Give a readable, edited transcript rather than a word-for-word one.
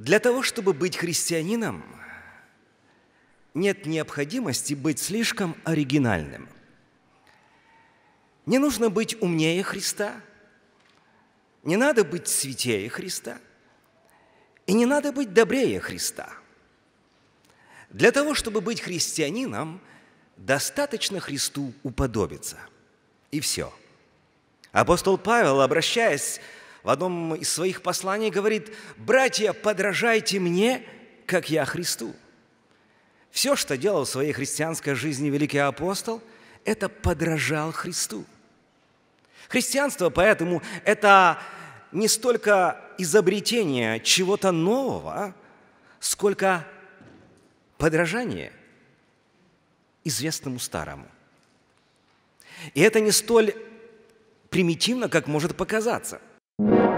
Для того, чтобы быть христианином, нет необходимости быть слишком оригинальным. Не нужно быть умнее Христа, не надо быть святее Христа, и не надо быть добрее Христа. Для того, чтобы быть христианином, достаточно Христу уподобиться. И все. Апостол Павел, обращаясь в одном из своих посланий, говорит: «Братья, подражайте мне, как я Христу». Все, что делал в своей христианской жизни великий апостол, это подражал Христу. Христианство, поэтому, это не столько изобретение чего-то нового, сколько подражание известному старому. И это не столь примитивно, как может показаться.